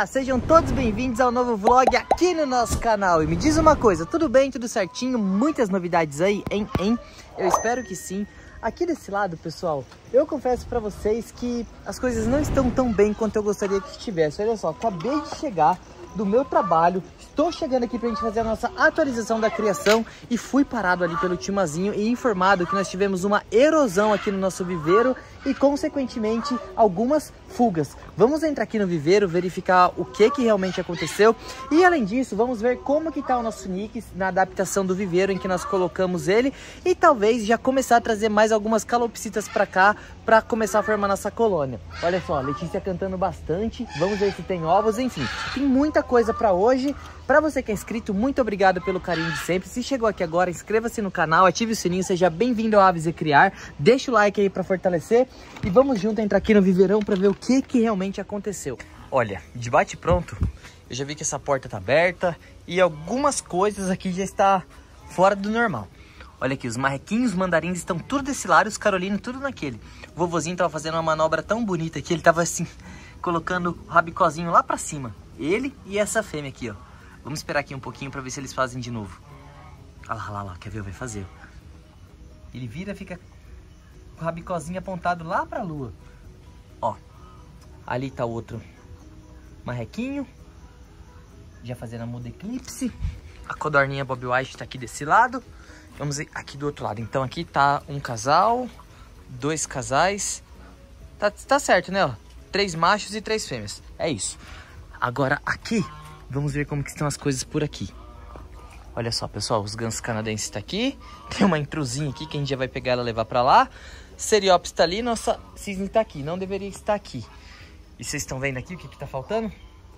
Olá, sejam todos bem-vindos ao novo vlog aqui no nosso canal. E me diz uma coisa, tudo bem, tudo certinho? Muitas novidades aí, hein? Eu espero que sim. Aqui desse lado, pessoal, eu confesso pra vocês que as coisas não estão tão bem quanto eu gostaria que estivesse. Olha só, acabei de chegar do meu trabalho, estou chegando aqui pra gente fazer a nossa atualização da criação e fui parado ali pelo Timazinho e informado que nós tivemos uma erosão aqui no nosso viveiro e consequentemente algumas fugas. Vamos entrar aqui no viveiro, verificar o que realmente aconteceu e além disso vamos ver como que tá o nosso Nix na adaptação do viveiro em que nós colocamos ele e talvez já começar a trazer mais algumas calopsitas para cá para começar a formar nossa colônia. Olha só, Letícia cantando bastante, vamos ver se tem ovos, enfim, tem muita coisa para hoje. Para você que é inscrito, muito obrigado pelo carinho de sempre. Se chegou aqui agora, inscreva-se no canal, ative o sininho, seja bem-vindo ao Aves e Criar. Deixa o like aí para fortalecer e vamos junto entrar aqui no viveirão para ver o que realmente aconteceu. Olha, de bate pronto, eu já vi que essa porta tá aberta e algumas coisas aqui já está fora do normal. Olha aqui, os marrequinhos, os mandarins estão tudo desse lado, os carolinos tudo naquele. O vovozinho tava fazendo uma manobra tão bonita que ele tava assim, colocando o rabicozinho lá para cima. Ele e essa fêmea aqui, ó. Vamos esperar aqui um pouquinho para ver se eles fazem de novo. Olha lá, quer ver? Vai fazer. Ele vira, fica com o rabicozinho apontado lá para a lua. Ó, ali tá o outro marrequinho, já fazendo a muda eclipse. A codorninha Bob White tá aqui desse lado. Vamos ver aqui do outro lado. Então aqui tá um casal, dois casais. Tá certo, né? Ó, 3 machos e 3 fêmeas. É isso. Agora aqui, vamos ver como que estão as coisas por aqui. Olha só, pessoal, os gansos canadenses tá aqui. Tem uma intrusinha aqui que a gente já vai pegar ela e levar pra lá. Seriópsis tá ali, nossa cisne tá aqui. Não deveria estar aqui. E vocês estão vendo aqui o que tá faltando?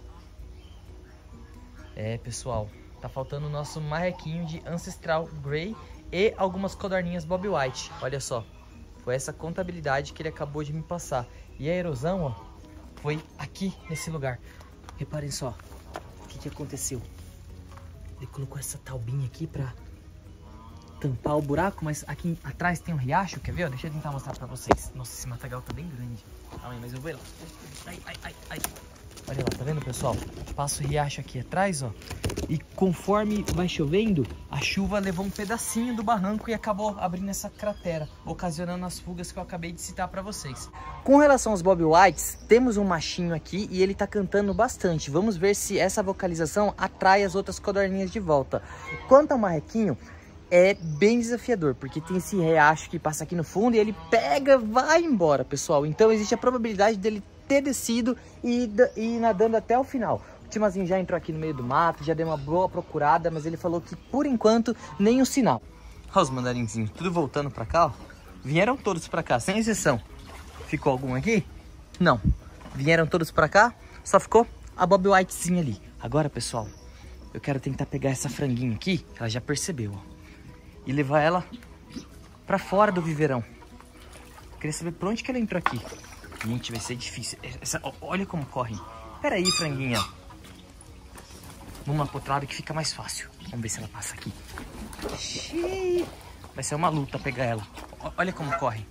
É, pessoal, tá faltando o nosso marrequinho de Ancestral Grey e algumas codorninhas Bob White. Olha só, foi essa contabilidade que ele acabou de me passar. E a erosão, ó, foi aqui nesse lugar. Reparem só, o que aconteceu. Ele colocou essa taubinha aqui pra tampar o buraco, mas aqui atrás tem um riacho, quer ver? Deixa eu tentar mostrar pra vocês. Nossa, esse matagal tá bem grande. Calma aí, mas eu vou lá. Ai. Olha lá, tá vendo, pessoal? Passa o riacho aqui atrás, ó. E conforme vai chovendo, a chuva levou um pedacinho do barranco e acabou abrindo essa cratera, ocasionando as fugas que eu acabei de citar para vocês. Com relação aos Bob Whites, temos um machinho aqui e ele tá cantando bastante. Vamos ver se essa vocalização atrai as outras codorninhas de volta. Quanto ao marrequinho, é bem desafiador, porque tem esse riacho que passa aqui no fundo e ele pega, vai embora, pessoal. Então existe a probabilidade dele ter descido e ir nadando até o final. O Timazinho já entrou aqui no meio do mato, já deu uma boa procurada, mas ele falou que por enquanto nem um sinal. Olha os mandarinzinhos, tudo voltando pra cá, ó. Vieram todos pra cá, sem exceção. Ficou algum aqui? Não. Vieram todos pra cá, só ficou a Bob Whitezinha ali. Agora, pessoal, eu quero tentar pegar essa franguinha aqui, que ela já percebeu, ó, e levar ela pra fora do viveirão. Queria saber por onde que ela entrou aqui. Gente, vai ser difícil. Olha como correm. Pera aí, franguinha. Vamos lá pro outro lado que fica mais fácil. Vamos ver se ela passa aqui. Xiii. Vai ser uma luta pegar ela. Olha como corre.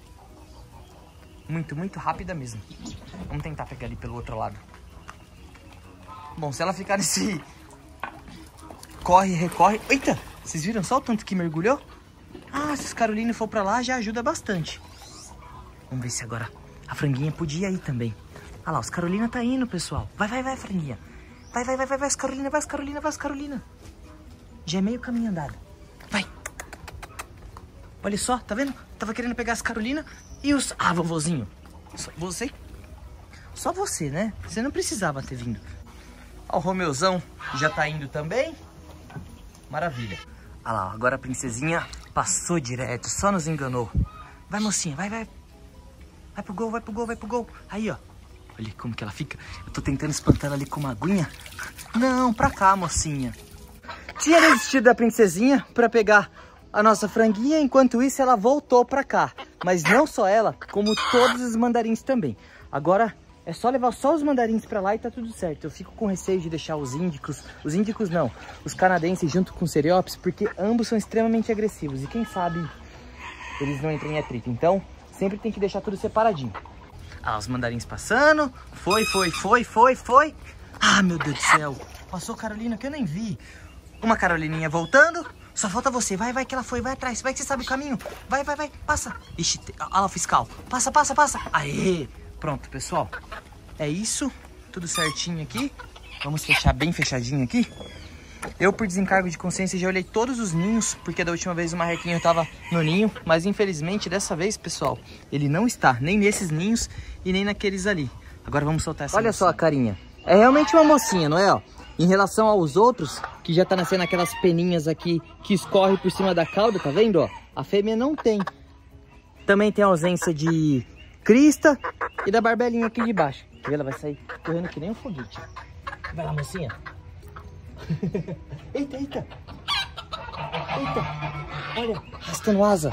Muito rápida mesmo. Vamos tentar pegar ali pelo outro lado. Bom, se ela ficar nesse corre, recorre... Eita! Vocês viram só o tanto que mergulhou? Ah, se os carolinos for pra lá, já ajuda bastante. Vamos ver se agora a franguinha podia ir também. Olha lá, os carolina tá indo, pessoal. Vai, franguinha. Vai, as carolina. Já é meio caminho andado. Vai. Olha só, tá vendo? Tava querendo pegar as carolina e os... Ah, vovozinho. Só você, né? Você não precisava ter vindo. Ó, o Romeuzão já tá indo também. Maravilha. Olha lá, agora a princesinha passou direto, só nos enganou. Vai, mocinha, vai. Vai pro gol. Aí, ó. Olha como que ela fica. Eu tô tentando espantar ela ali com uma aguinha. Não, pra cá, mocinha. Tinha desistido da princesinha pra pegar a nossa franguinha. Enquanto isso, ela voltou pra cá. Mas não só ela, como todos os mandarins também. Agora é só levar só os mandarins pra lá e tá tudo certo. Eu fico com receio de deixar os índicos não, os canadenses junto com os seriópsis, porque ambos são extremamente agressivos. E quem sabe eles não entram em atrito. Então, sempre tem que deixar tudo separadinho. Ah, os mandarins passando. Foi. Ah, meu Deus do céu. Passou Carolina que eu nem vi. Uma Carolininha voltando. Só falta você. Vai, vai que ela foi. Vai atrás. Vai que você sabe o caminho. Vai, vai, vai. Passa. Ixi, olha lá o fiscal. Passa, passa, passa. Aê. Pronto, pessoal. É isso. Tudo certinho aqui. Vamos fechar bem fechadinho aqui. Eu, por desencargo de consciência, já olhei todos os ninhos, porque da última vez o marrequinho estava no ninho, mas infelizmente dessa vez, pessoal, ele não está, nem nesses ninhos e nem naqueles ali. Agora vamos soltar essa. Olha só a carinha. É realmente uma mocinha, não é? Ó, em relação aos outros, que já tá nascendo aquelas peninhas aqui que escorre por cima da cauda, tá vendo? Ó, a fêmea não tem. Também tem a ausência de crista e da barbelinha aqui de baixo. Quer ver? Ela vai sair correndo que nem um foguete. Vai lá, mocinha. Eita, eita. Eita. Olha, arrastando asa.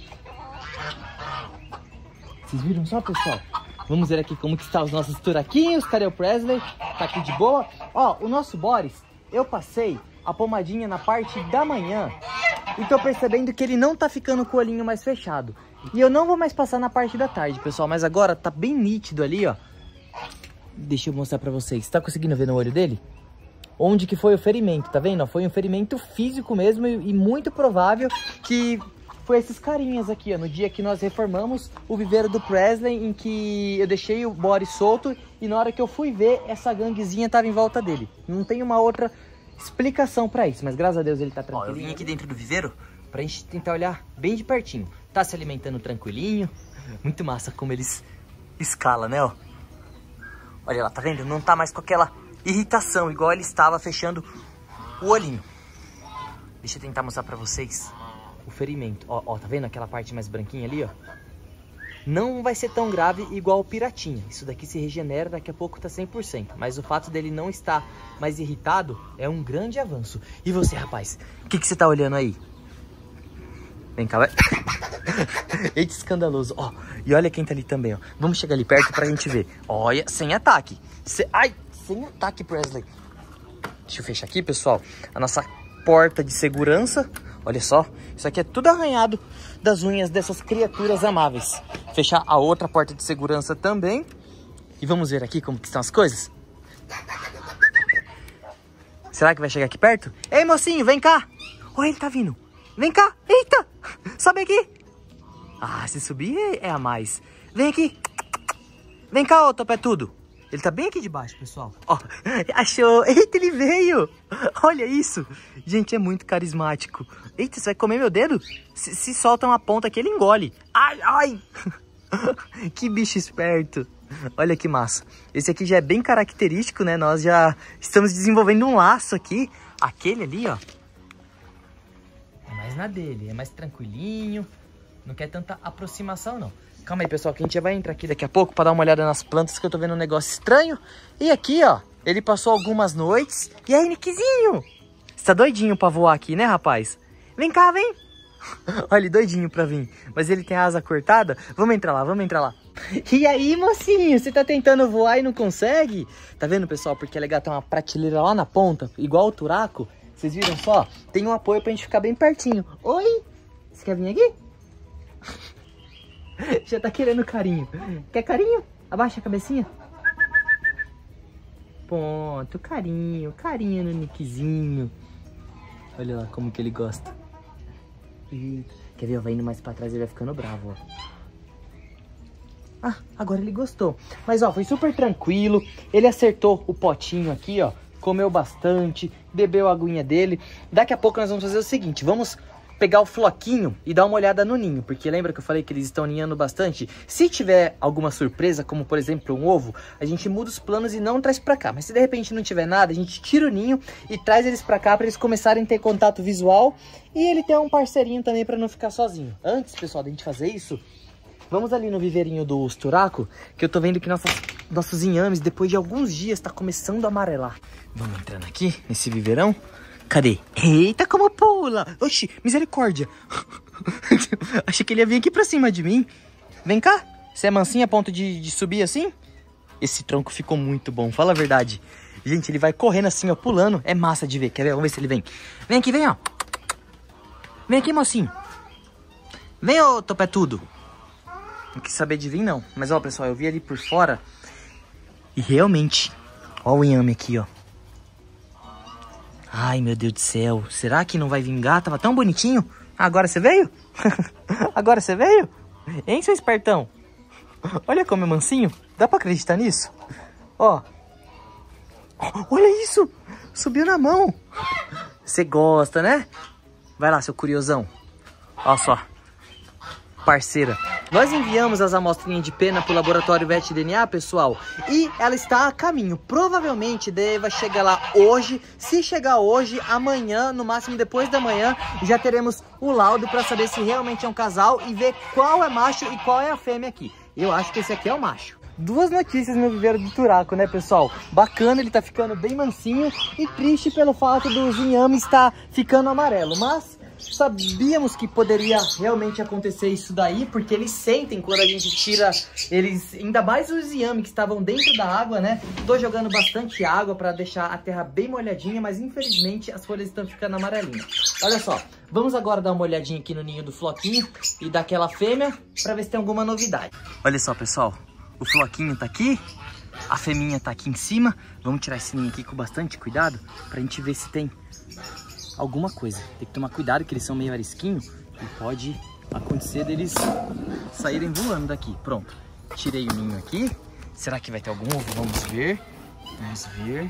Vocês viram só, pessoal? Vamos ver aqui como que estão os nossos turaquinhos. Cadê o Presley? Tá aqui de boa. Ó, o nosso Boris, eu passei a pomadinha na parte da manhã e tô percebendo que ele não tá ficando com o olhinho mais fechado. E eu não vou mais passar na parte da tarde, pessoal. Mas agora tá bem nítido ali, ó. Deixa eu mostrar pra vocês. Tá conseguindo ver no olho dele? Onde que foi o ferimento, tá vendo? Foi um ferimento físico mesmo e muito provável que foi esses carinhas aqui, ó. No dia que nós reformamos o viveiro do Presley, em que eu deixei o Boris solto e na hora que eu fui ver, essa ganguezinha tava em volta dele. Não tem uma outra explicação pra isso, mas graças a Deus ele tá tranquilo. Ó, eu vim aqui dentro do viveiro pra gente tentar olhar bem de pertinho. Tá se alimentando tranquilinho. Muito massa como eles escalam, né, ó. Olha lá, tá vendo? Não tá mais com aquela irritação, igual ele estava fechando o olhinho. Deixa eu tentar mostrar pra vocês o ferimento. Ó, ó, tá vendo aquela parte mais branquinha ali, ó? Não vai ser tão grave igual o Piratinha. Isso daqui se regenera, daqui a pouco tá 100%. Mas o fato dele não estar mais irritado é um grande avanço. E você, rapaz? O que você tá olhando aí? Vem cá, vai. Eita, escandaloso. Ó, e olha quem tá ali também, ó. Vamos chegar ali perto pra gente ver. Olha, sem ataque. Ai! Sem ataque, Presley. Deixa eu fechar aqui, pessoal. A nossa porta de segurança. Olha só. Isso aqui é tudo arranhado das unhas dessas criaturas amáveis. Fechar a outra porta de segurança também. E vamos ver aqui como que estão as coisas. Será que vai chegar aqui perto? Ei, mocinho, vem cá. Olha, ele tá vindo. Vem cá. Eita. Sobe aqui. Ah, se subir é a mais. Vem aqui. Vem cá, ô topetudo. Ele tá bem aqui de baixo, pessoal. Ó, achou. Eita, ele veio. Olha isso. Gente, é muito carismático. Eita, você vai comer meu dedo? Se solta uma ponta aqui, ele engole. Ai, ai. Que bicho esperto. Olha que massa. Esse aqui já é bem característico, né? Nós já estamos desenvolvendo um laço aqui. Aquele ali, ó. É mais na dele. É mais tranquilinho. Não quer tanta aproximação, não. Calma aí, pessoal, que a gente já vai entrar aqui daqui a pouco para dar uma olhada nas plantas, que eu tô vendo um negócio estranho. E aqui, ó, ele passou algumas noites. E aí, Nickzinho? Você tá doidinho pra voar aqui, né, rapaz? Vem cá, vem. Olha, ele doidinho pra vir. Mas ele tem a asa cortada. Vamos entrar lá, vamos entrar lá. E aí, mocinho, você tá tentando voar e não consegue? Tá vendo, pessoal? Porque é legal ter uma prateleira lá na ponta, igual o Turaco. Vocês viram só? Tem um apoio pra gente ficar bem pertinho. Oi? Você quer vir aqui? Já tá querendo carinho. Quer carinho? Abaixa a cabecinha. Ponto, carinho. Carinho no Nickzinho. Olha lá como que ele gosta. Quer ver? Vai indo mais pra trás e vai ficando bravo, ó. Ah, agora ele gostou. Mas, ó, foi super tranquilo. Ele acertou o potinho aqui, ó. Comeu bastante. Bebeu a aguinha dele. Daqui a pouco nós vamos fazer o seguinte. Vamos pegar o floquinho e dar uma olhada no ninho, porque lembra que eu falei que eles estão ninhando bastante? Se tiver alguma surpresa, como por exemplo um ovo, a gente muda os planos e não traz pra cá. Mas se de repente não tiver nada, a gente tira o ninho e traz eles pra cá pra eles começarem a ter contato visual e ele ter um parceirinho também pra não ficar sozinho. Antes, pessoal, da gente fazer isso, vamos ali no viveirinho do Turaco, que eu tô vendo que nossos inhames, depois de alguns dias, tá começando a amarelar. Vamos entrando aqui nesse viveirão. Cadê? Eita, como pula! Oxi, misericórdia! Achei que ele ia vir aqui pra cima de mim. Vem cá. Você é mansinha a ponto de subir assim? Esse tronco ficou muito bom, fala a verdade. Gente, ele vai correndo assim, ó, pulando. É massa de ver, quer ver? Vamos ver se ele vem. Vem aqui, vem, ó. Vem aqui, mocinho. Vem, ô topetudo. Não quis saber de vir, não. Mas, ó, pessoal, eu vi ali por fora. E realmente, Ó o inhame aqui, ó. Ai, meu Deus do céu. Será que não vai vingar? Tava tão bonitinho. Agora você veio? Agora você veio? Hein, seu espertão? Olha como é mansinho. Dá pra acreditar nisso? Ó. Olha isso. Subiu na mão. Você gosta, né? Vai lá, seu curiosão. Olha só. Parceira. Nós enviamos as amostrinhas de pena para o laboratório VetDNA, pessoal, e ela está a caminho. Provavelmente deva chegar lá hoje. Se chegar hoje, amanhã, no máximo depois da manhã, já teremos o laudo para saber se realmente é um casal e ver qual é macho e qual é a fêmea aqui. Eu acho que esse aqui é o macho. Duas notícias no viveiro do Turaco, né, pessoal? Bacana, ele tá ficando bem mansinho, e triste pelo fato dos inhames estar ficando amarelo, mas sabíamos que poderia realmente acontecer isso daí, porque eles sentem quando a gente tira eles, ainda mais os inhames que estavam dentro da água, né? Tô jogando bastante água para deixar a terra bem molhadinha, mas infelizmente as folhas estão ficando amarelinhas. Olha só, vamos agora dar uma olhadinha aqui no ninho do Floquinho e daquela fêmea para ver se tem alguma novidade. Olha só, pessoal, o Floquinho tá aqui, a fêmea tá aqui em cima. Vamos tirar esse ninho aqui com bastante cuidado pra gente ver se tem alguma coisa. Tem que tomar cuidado que eles são meio arisquinhos e pode acontecer deles saírem voando daqui. Pronto, tirei o ninho aqui. Será que vai ter algum ovo? Vamos ver. Vamos ver.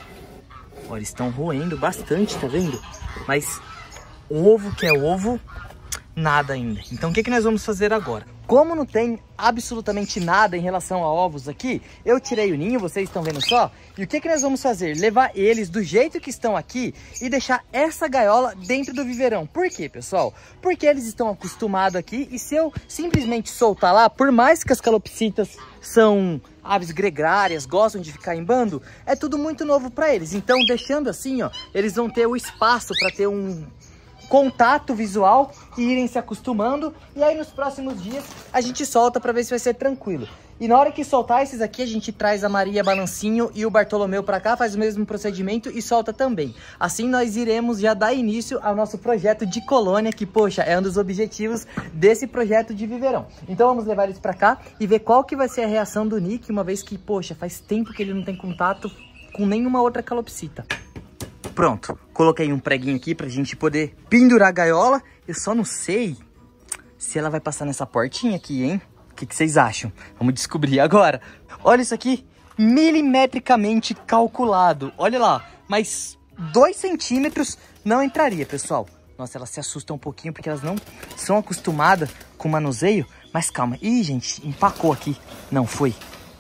Ó, eles estão roendo bastante, tá vendo? Mas ovo que é ovo, nada ainda. Então o que nós vamos fazer agora? Como não tem absolutamente nada em relação a ovos aqui, eu tirei o ninho, vocês estão vendo só. E o que nós vamos fazer? Levar eles do jeito que estão aqui e deixar essa gaiola dentro do viveirão. Por quê, pessoal? Porque eles estão acostumados aqui e se eu simplesmente soltar lá, por mais que as calopsitas são aves gregárias, gostam de ficar em bando, é tudo muito novo para eles. Então, deixando assim, ó, eles vão ter o espaço para ter um contato visual e irem se acostumando, e aí nos próximos dias a gente solta para ver se vai ser tranquilo. E na hora que soltar esses aqui, a gente traz a Maria Balancinho e o Bartolomeu para cá, faz o mesmo procedimento e solta também. Assim nós iremos já dar início ao nosso projeto de colônia, que, poxa, é um dos objetivos desse projeto de viveirão. Então vamos levar eles para cá e ver qual que vai ser a reação do Nick, uma vez que, poxa, faz tempo que ele não tem contato com nenhuma outra calopsita. Pronto, coloquei um preguinho aqui pra gente poder pendurar a gaiola. Eu só não sei se ela vai passar nessa portinha aqui, hein? O que vocês acham? Vamos descobrir agora. Olha isso aqui, milimetricamente calculado. Olha lá, mas 2 centímetros não entraria, pessoal. Nossa, elas se assustam um pouquinho porque elas não são acostumadas com o manuseio. Mas calma. Ih, gente, empacou aqui. Não, foi.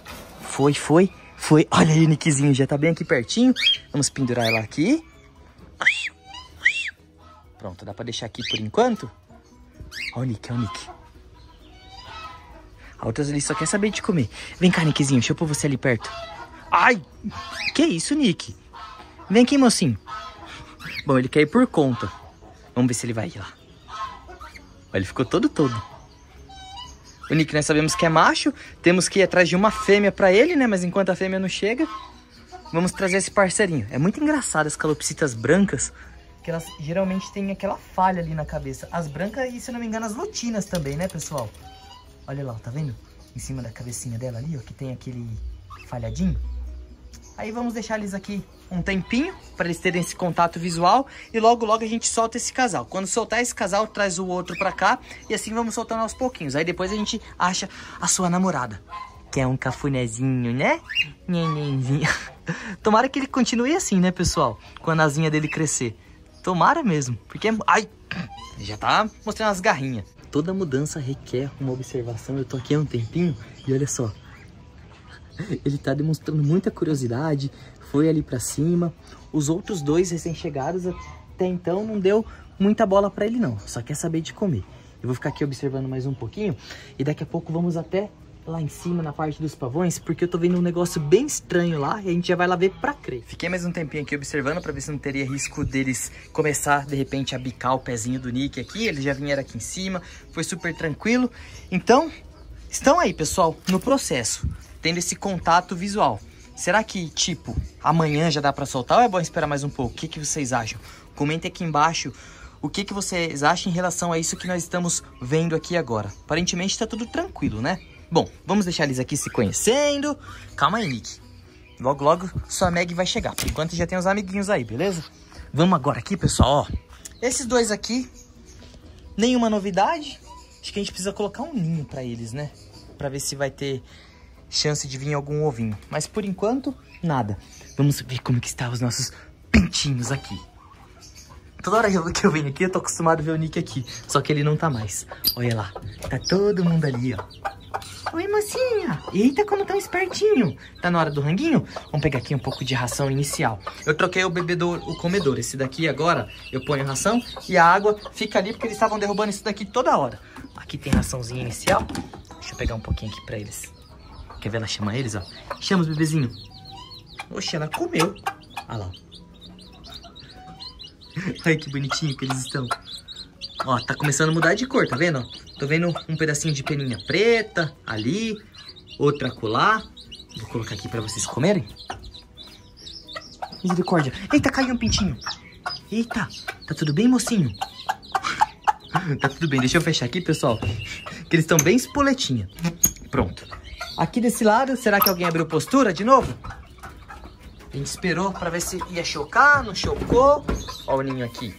Foi. Olha aí, o Nickzinho já tá bem aqui pertinho. Vamos pendurar ela aqui. Pronto, dá pra deixar aqui por enquanto. Olha o Nick, olha o Nick. A outra ali só quer saber de comer. Vem cá, Nickzinho, deixa eu pôr você ali perto. Ai, que isso, Nick? Vem aqui, mocinho. Bom, ele quer ir por conta. Vamos ver se ele vai ir lá. Olha, ele ficou todo. O Nick nós sabemos que é macho. Temos que ir atrás de uma fêmea pra ele, né? Mas enquanto a fêmea não chega, vamos trazer esse parceirinho. É muito engraçado as calopsitas brancas, que elas geralmente têm aquela falha ali na cabeça. As brancas e, se não me engano, as lutinas também, né, pessoal? Olha lá, tá vendo? Em cima da cabecinha dela ali, ó, que tem aquele falhadinho. Aí vamos deixar eles aqui um tempinho, para eles terem esse contato visual. E logo a gente solta esse casal. Quando soltar esse casal, traz o outro pra cá. E assim vamos soltando aos pouquinhos. Aí depois a gente acha a sua namorada, que é um cafunézinho, né? Nenenzinho. Tomara que ele continue assim, né, pessoal? Quando a asinha dele crescer. Tomara mesmo, porque... Ai, já tá mostrando as garrinhas. Toda mudança requer uma observação. Eu tô aqui há um tempinho e olha só. Ele tá demonstrando muita curiosidade, foi ali pra cima. Os outros 2 recém-chegados até então não deu muita bola pra ele não, só quer saber de comer. Eu vou ficar aqui observando mais um pouquinho e daqui a pouco vamos até lá em cima na parte dos pavões, porque eu tô vendo um negócio bem estranho lá e a gente já vai lá ver pra crer. Fiquei mais um tempinho aqui observando pra ver se não teria risco deles começar de repente a bicar o pezinho do Nick aqui. Eles já vieram aqui em cima, foi super tranquilo. Então, estão aí, pessoal, no processo, tendo esse contato visual. Será que, tipo, amanhã já dá pra soltar ou é bom esperar mais um pouco? O que vocês acham? Comentem aqui embaixo o que vocês acham em relação a isso que nós estamos vendo aqui agora. Aparentemente tá tudo tranquilo, né? Bom, vamos deixar eles aqui se conhecendo. Calma aí, Nick. Logo, logo, sua Meg vai chegar. Por enquanto já tem os amiguinhos aí, beleza? Vamos agora aqui, pessoal, ó. Esses dois aqui, nenhuma novidade. Acho que a gente precisa colocar um ninho pra eles, né? Pra ver se vai ter chance de vir algum ovinho. Mas por enquanto, nada. Vamos ver como que estão os nossos pintinhos aqui. Toda hora que eu venho aqui, eu tô acostumado a ver o Nick aqui. Só que ele não tá mais. Olha lá, tá todo mundo ali, ó. Oi, mocinha. Eita, como tão espertinho. Tá na hora do ranguinho? Vamos pegar aqui um pouco de ração inicial. Eu troquei o bebedouro, o comedor. Esse daqui agora, eu ponho ração e a água fica ali porque eles estavam derrubando isso daqui toda hora. Aqui tem raçãozinha inicial. Deixa eu pegar um pouquinho aqui pra eles. Quer ver ela chamar eles, ó? Chama os bebezinhos. Oxe, ela comeu. Olha lá. Olha que bonitinho que eles estão. Ó, tá começando a mudar de cor, tá vendo? Tô vendo um pedacinho de peninha preta ali, outra acolá. Vou colocar aqui pra vocês comerem. Misericórdia. Eita, caiu um pintinho. Eita, tá tudo bem, mocinho? Tá tudo bem, deixa eu fechar aqui, pessoal. Que eles estão bem espoletinha. Pronto. Aqui desse lado, será que alguém abriu postura de novo? A gente esperou pra ver se ia chocar, não chocou. Ó o ninho aqui.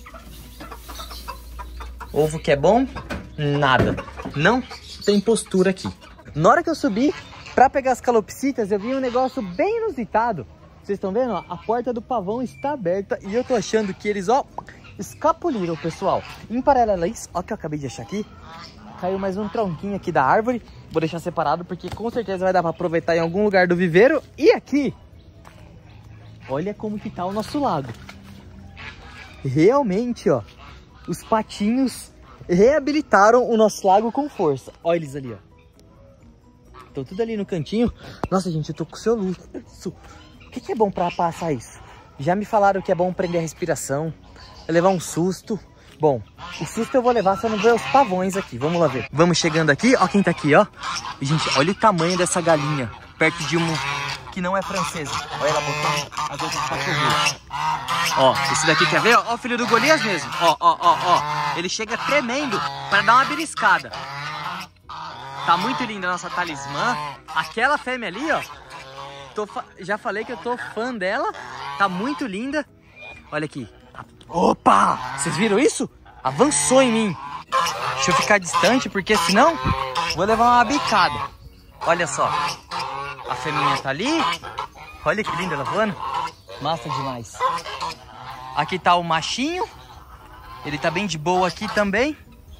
Ovo que é bom, nada. Não tem postura aqui. Na hora que eu subi pra pegar as calopsitas, eu vi um negócio bem inusitado. Vocês estão vendo? Ó? A porta do pavão está aberta e eu tô achando que eles, ó, escapuliram, pessoal. Em paralelo a isso, ó que eu acabei de achar aqui. Caiu mais um tronquinho aqui da árvore. Vou deixar separado porque com certeza vai dar pra aproveitar em algum lugar do viveiro. E aqui, olha como que tá o nosso lago. Realmente, ó, os patinhos reabilitaram o nosso lago com força. Olha eles ali, ó. Estão tudo ali no cantinho. Nossa, gente, eu tô com soluço. O que é bom pra passar isso? Já me falaram que é bom prender a respiração, levar um susto. Bom, o susto eu vou levar se eu não ver os pavões aqui. Vamos lá ver. Vamos chegando aqui. Ó quem tá aqui, ó. E, gente, olha o tamanho dessa galinha. Perto de uma que não é francesa. Olha ela botando as outras pra correr. Ó, esse daqui quer ver? Ó o filho do Golias mesmo. Ó. Ele chega tremendo para dar uma beliscada. Tá muito linda a nossa talismã. Aquela fêmea ali, ó. Já falei que eu tô fã dela. Tá muito linda. Olha aqui. Opa! Vocês viram isso? Avançou em mim. Deixa eu ficar distante, porque senão vou levar uma bicada. Olha só. A fêmea tá ali. Olha que linda ela voando. Massa demais. Aqui tá o machinho. Ele tá bem de boa aqui também.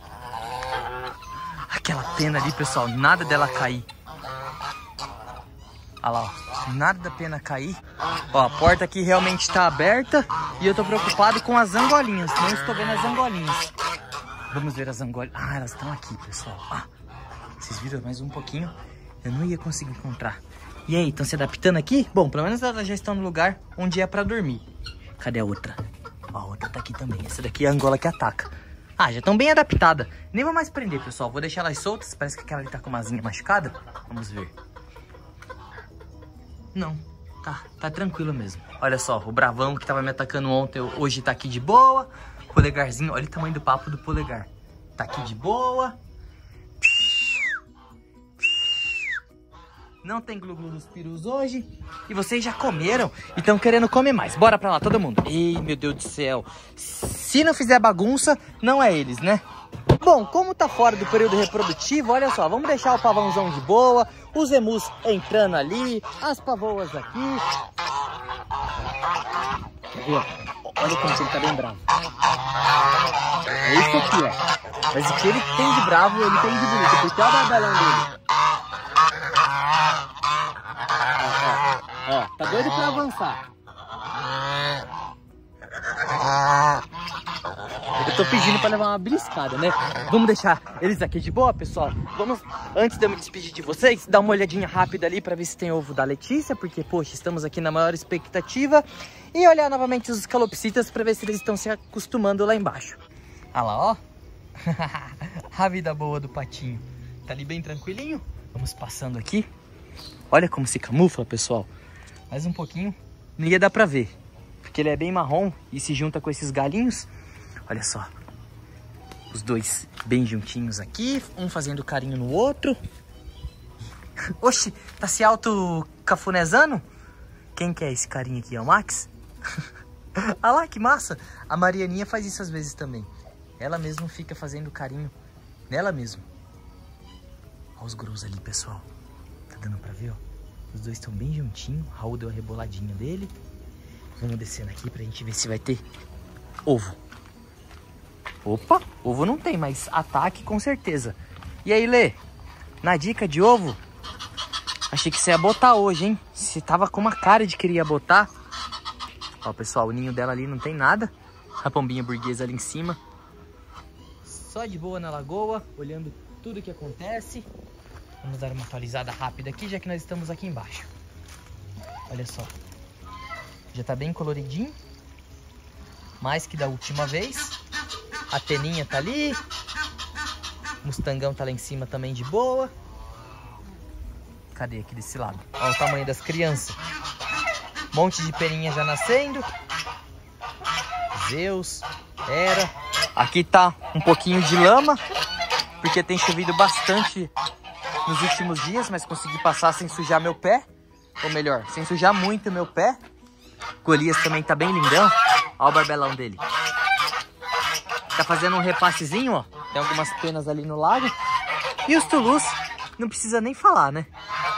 Aquela pena ali, pessoal. Nada dela cair. Olha lá, ó. Nada da pena cair. Ó, a porta aqui realmente está aberta. E eu tô preocupado com as angolinhas. Não estou vendo as angolinhas. Vamos ver as angolinhas. Ah, elas estão aqui, pessoal. Ah, vocês viram mais um pouquinho? Eu não ia conseguir encontrar. E aí, estão se adaptando aqui? Bom, pelo menos elas já estão no lugar onde é pra dormir. Cadê a outra? Ó, a outra tá aqui também. Essa daqui é a angola que ataca. Ah, já estão bem adaptadas. Nem vou mais prender, pessoal. Vou deixar elas soltas. Parece que aquela ali tá com uma asinha machucada. Vamos ver. Não, tá tranquilo mesmo. Olha só, o bravão que tava me atacando ontem, hoje tá aqui de boa. Polegarzinho, olha o tamanho do papo do polegar. Tá aqui de boa. Não tem glu-glu dos perus hoje. E vocês já comeram e estão querendo comer mais. Bora pra lá, todo mundo. Ei, meu Deus do céu. Se não fizer bagunça, não é eles, né? Bom, como tá fora do período reprodutivo, olha só, vamos deixar o pavãozão de boa, os emus entrando ali, as pavoas aqui. Olha como ele tá bem bravo. É isso aqui, ó. Mas o que ele tem de bravo, ele tem de bonito, porque olha o babelão dele. Ó, tá doido pra avançar. Eu tô pedindo pra levar uma beliscada, né? Vamos deixar eles aqui de boa, pessoal? Vamos, antes de eu me despedir de vocês, dar uma olhadinha rápida ali pra ver se tem ovo da Letícia, porque, poxa, estamos aqui na maior expectativa. E olhar novamente os calopsitas pra ver se eles estão se acostumando lá embaixo. Olha lá, ó. A vida boa do patinho. Tá ali bem tranquilinho. Vamos passando aqui. Olha como se camufla, pessoal. Mais um pouquinho, não ia dar pra ver. Porque ele é bem marrom e se junta com esses galinhos. Olha só. Os dois bem juntinhos aqui. Um fazendo carinho no outro. Oxi, tá se auto-cafunezando? Quem que é esse carinha aqui? É o Max? Ah lá, que massa! A Marianinha faz isso às vezes também. Ela mesma fica fazendo carinho nela mesma. Olha os grãos ali, pessoal. Tá dando pra ver, ó? Os dois estão bem juntinhos. O Raul deu a reboladinha dele. Vamos descendo aqui pra gente ver se vai ter ovo. Opa, ovo não tem, mas ataque com certeza. E aí, Lê? Na dica de ovo? Achei que você ia botar hoje, hein? Você tava com uma cara de querer botar. Ó, pessoal, o ninho dela ali não tem nada. A pombinha burguesa ali em cima. Só de boa na lagoa, olhando tudo que acontece. Vamos dar uma atualizada rápida aqui, já que nós estamos aqui embaixo. Olha só. Já tá bem coloridinho. Mais que da última vez. A teninha tá ali. O mustangão tá lá em cima também de boa. Cadê aqui desse lado? Olha o tamanho das crianças. Monte de peninha já nascendo. Zeus, Hera. Aqui tá um pouquinho de lama, porque tem chovido bastante nos últimos dias, mas consegui passar sem sujar meu pé. Ou melhor, sem sujar muito meu pé. Golias também tá bem lindão. Olha o barbelão dele. Tá fazendo um repassezinho, ó. Tem algumas penas ali no lago. E os tulus, não precisa nem falar, né?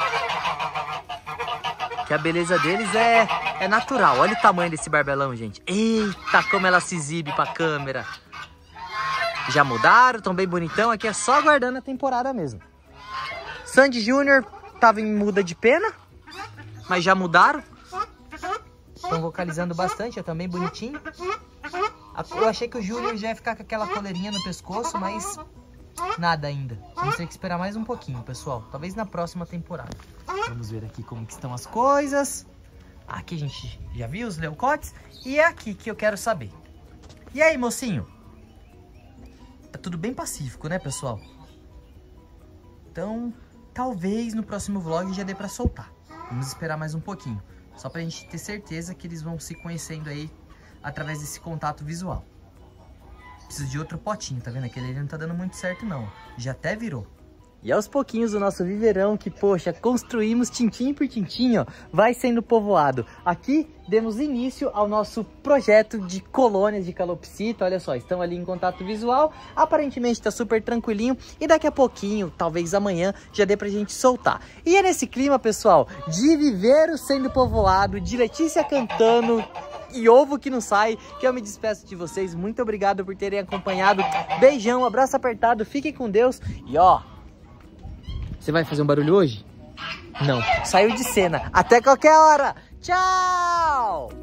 Que a beleza deles é natural. Olha o tamanho desse barbelão, gente. Eita, como ela se exibe pra câmera. Já mudaram, estão bem bonitão. Aqui é só aguardando a temporada mesmo. Sandy Júnior tava em muda de pena, mas já mudaram. Estão vocalizando bastante, é também bonitinho. Eu achei que o Júnior já ia ficar com aquela coleirinha no pescoço, mas nada ainda. Vamos ter que esperar mais um pouquinho, pessoal. Talvez na próxima temporada. Vamos ver aqui como que estão as coisas. Aqui a gente já viu os leucotes. E é aqui que eu quero saber. E aí, mocinho? Tá tudo bem pacífico, né, pessoal? Então, talvez no próximo vlog já dê pra soltar. Vamos esperar mais um pouquinho. Só pra gente ter certeza que eles vão se conhecendo aí através desse contato visual. Preciso de outro potinho, tá vendo? Aquele ali não tá dando muito certo não. Já até virou. E aos pouquinhos o nosso viveirão que, poxa, construímos tintim por tintim, ó, vai sendo povoado. Aqui demos início ao nosso projeto de colônias de calopsita. Olha só, estão ali em contato visual. Aparentemente tá super tranquilinho. E daqui a pouquinho, talvez amanhã, já dê pra gente soltar. E é nesse clima, pessoal, de viveiro sendo povoado, de Letícia cantando e ovo que não sai, que eu me despeço de vocês. Muito obrigado por terem acompanhado. Beijão, abraço apertado, fiquem com Deus. E ó, você vai fazer um barulho hoje? Não, saiu de cena. Até qualquer hora. Tchau!